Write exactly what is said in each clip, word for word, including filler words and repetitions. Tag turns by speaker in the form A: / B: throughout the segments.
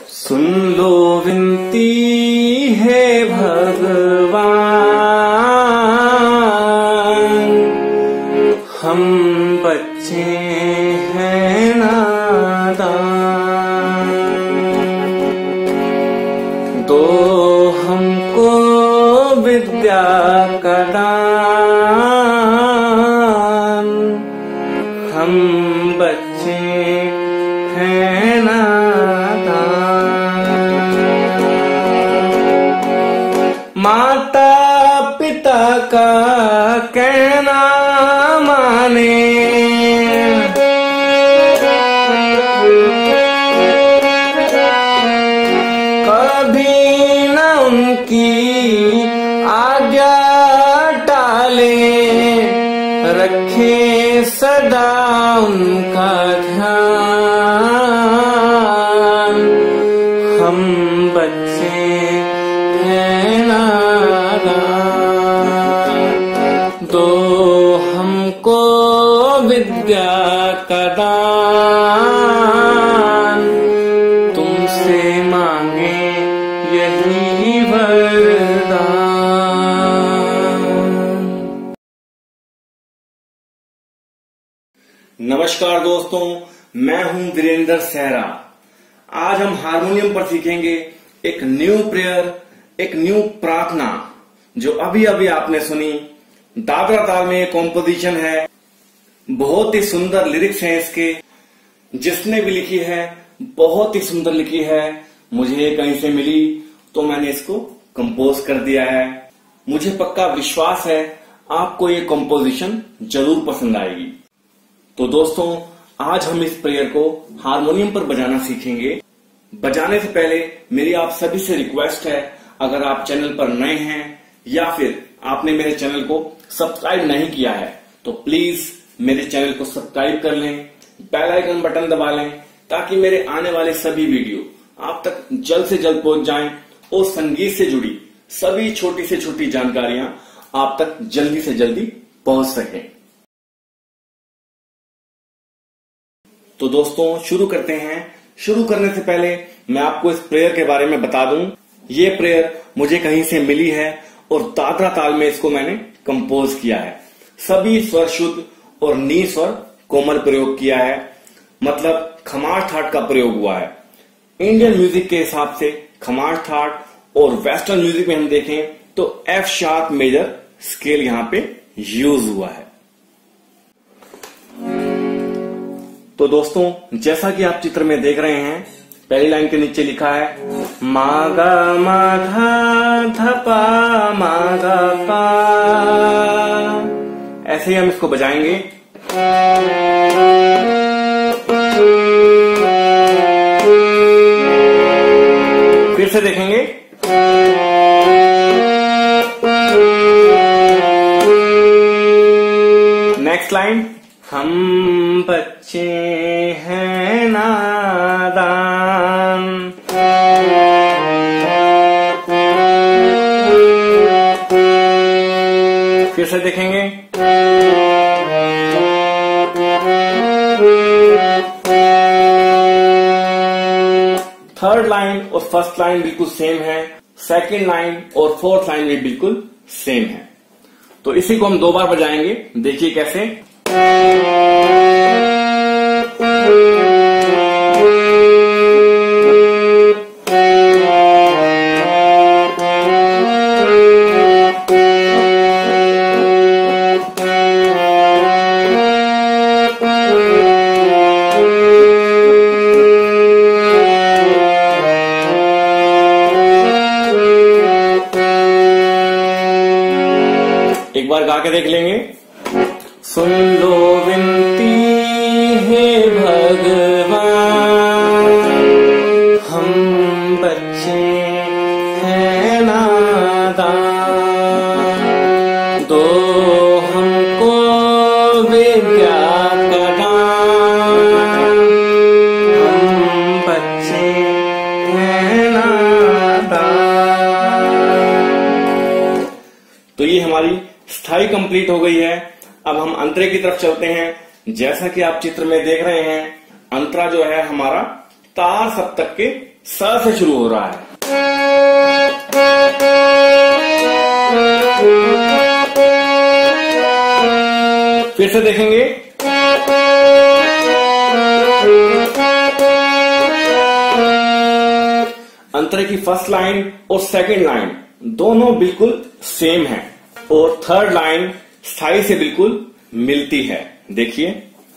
A: सुन लो विनती है भगवान, हम बच्चे हैं नादान, दो हमको विद्या का दान, हम बच्चे हैं नादान। माता पिता का कहना माने, कभी न उनकी आज्ञा टाले, रखे सदा उनका ध्यान, हम बच्चे हैं नादान, दो हमको विद्या का दान, तुमसे मांगे यही वरदान।
B: नमस्कार दोस्तों, मैं हूं वीरेंद्र सहरा। आज हम हारमोनियम पर सीखेंगे एक न्यू प्रेयर, एक न्यू प्रार्थना जो अभी अभी आपने सुनी। दादरा ताल में कॉम्पोजिशन है, बहुत ही सुंदर लिरिक्स हैं इसके। जिसने भी लिखी है बहुत ही सुंदर लिखी है। मुझे कहीं से मिली तो मैंने इसको कंपोज कर दिया है। मुझे पक्का विश्वास है आपको ये कंपोजिशन जरूर पसंद आएगी। तो दोस्तों, आज हम इस प्रेयर को हारमोनियम पर बजाना सीखेंगे। बजाने से पहले मेरी आप सभी से रिक्वेस्ट है, अगर आप चैनल पर नए हैं या फिर आपने मेरे चैनल को सब्सक्राइब नहीं किया है तो प्लीज मेरे चैनल को सब्सक्राइब कर लें, बेल आइकन बटन दबा लें ताकि मेरे आने वाले सभी वीडियो आप तक जल्द से जल्द पहुंच जाएं और संगीत से जुड़ी सभी छोटी से छोटी जानकारियां आप तक जल्दी से जल्दी पहुंच सकें। तो दोस्तों शुरू करते हैं। शुरू करने से पहले मैं आपको इस प्रेयर के बारे में बता दूं। ये प्रेयर मुझे कहीं से मिली है और दादरा ताल में इसको मैंने कंपोज किया है। सभी स्वर शुद्ध और नी स्वर कोमल प्रयोग किया है, मतलब खमार थाट का प्रयोग हुआ है। इंडियन म्यूजिक के हिसाब से खमार थाट और वेस्टर्न म्यूजिक में हम देखें तो एफ शार्प मेजर स्केल यहां पे यूज हुआ है। तो दोस्तों, जैसा कि आप चित्र में देख रहे हैं, पहली लाइन के नीचे लिखा है मागा माधा धपा मागा पा। ऐसे ही हम इसको बजाएंगे। फिर से देखेंगे। नेक्स्ट लाइन, हम बच्चे हैं नादान, फिर से देखेंगे। थर्ड लाइन और फर्स्ट लाइन बिल्कुल सेम है, सेकंड लाइन और फोर्थ लाइन भी बिल्कुल सेम है। तो इसी को हम दो बार बजाएंगे, देखिए कैसे। एक बार गा के देख लेंगे। सुन लो विनती है भगवान, हम बच्चे हैं नादान, दो हमको विद्या का दान, हम बच्चे हैं नादान। तो ये हमारी स्थाई कंप्लीट हो गई है। अब हम अंतरे की तरफ चलते हैं। जैसा कि आप चित्र में देख रहे हैं, अंतरा जो है हमारा तार सप्तक के स से शुरू हो रहा है। फिर से देखेंगे, अंतरे की फर्स्ट लाइन और सेकंड लाइन दोनों बिल्कुल सेम है और थर्ड लाइन स्थाई से बिल्कुल मिलती है। देखिए,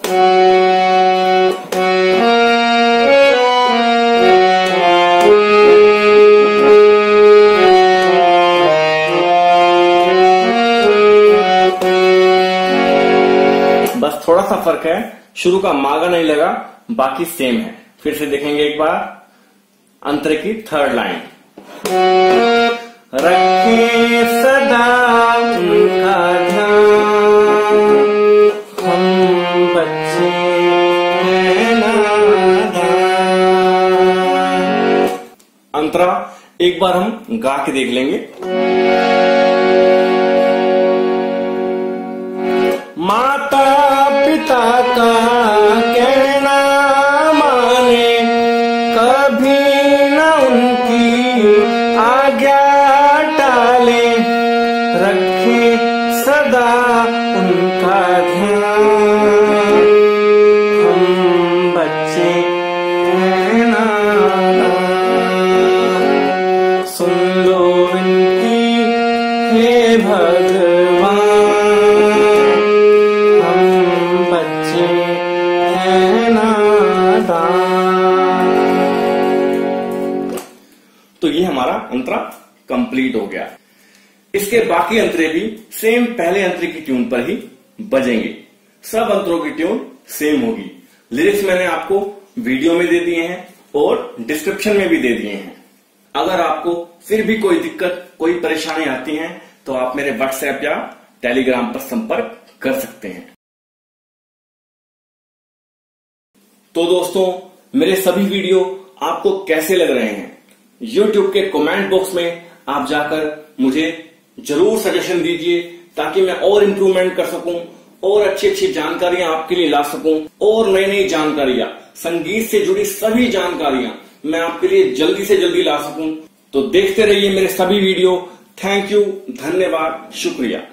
B: बस थोड़ा सा फर्क है, शुरू का मागा नहीं लगा, बाकी सेम है। फिर से देखेंगे एक बार, अंतरे की थर्ड लाइन, रखे सदा उनका ध्यान, हम बच्चे हैं नादान। अंतरा एक बार हम गा के देख लेंगे। माता पिता का कहना माने, कभी न उनकी आज्ञा टाले, रखे सदा उनका ध्यान, हम बच्चे हैं नादान। सुन लो इनकी हे भगवान, तो ये हमारा अंतरा कंप्लीट हो गया। इसके बाकी अंतरे भी सेम पहले अंतरे की ट्यून पर ही बजेंगे। सब अंतरों की ट्यून सेम होगी। लिरिक्स मैंने आपको वीडियो में दे दिए हैं और डिस्क्रिप्शन में भी दे दिए हैं। अगर आपको फिर भी कोई दिक्कत, कोई परेशानी आती है तो आप मेरे व्हाट्सएप या टेलीग्राम पर संपर्क कर सकते हैं। तो दोस्तों, मेरे सभी वीडियो आपको कैसे लग रहे हैं? यूट्यूब के कमेंट बॉक्स में आप जाकर मुझे जरूर सजेशन दीजिए, ताकि मैं और इंप्रूवमेंट कर सकूं और अच्छी अच्छी जानकारियां आपके लिए ला सकूं और नई नई जानकारियां, संगीत से जुड़ी सभी जानकारियां मैं आपके लिए जल्दी से जल्दी ला सकूं। तो देखते रहिए मेरे सभी वीडियो। थैंक यू, धन्यवाद, शुक्रिया।